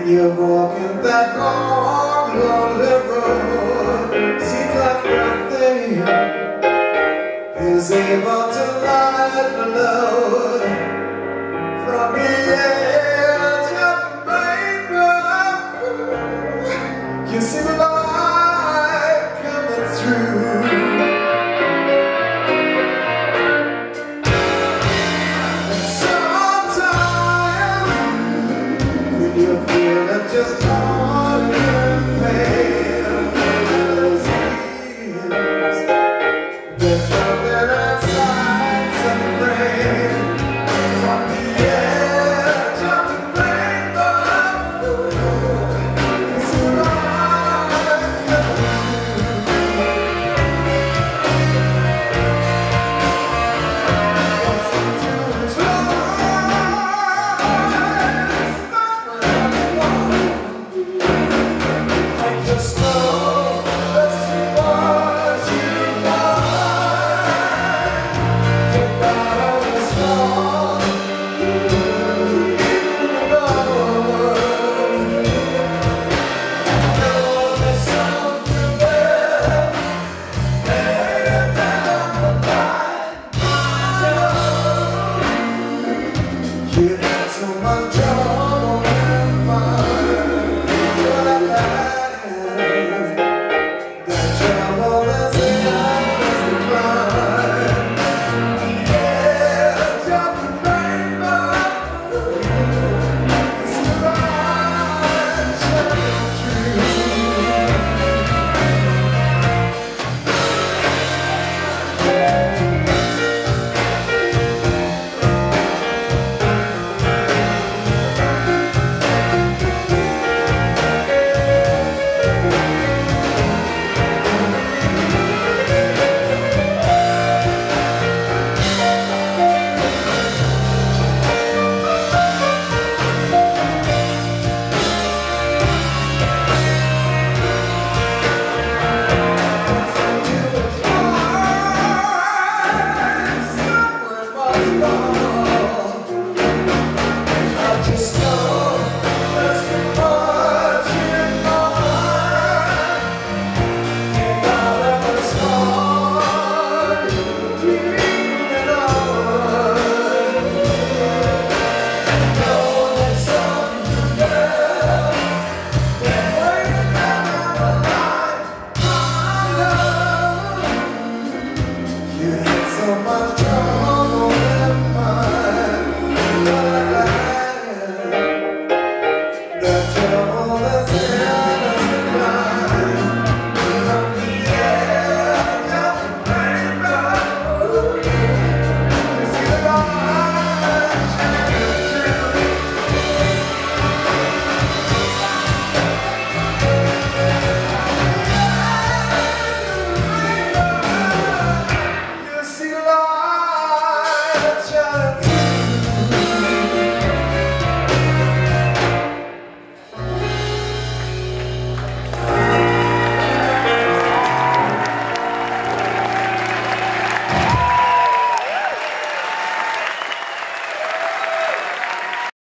When you're walking that long, lonely road, seems like nothing is able to lighten the load from the edge of the rainbow. You see the light coming through. You feel it just on your pain. There's something outside some rain from the edge of the rainbow. It's a light you had so much trouble and fun. What I have, that trouble is the endless climb. Edge of the rainbow, it's the light shining so much trouble.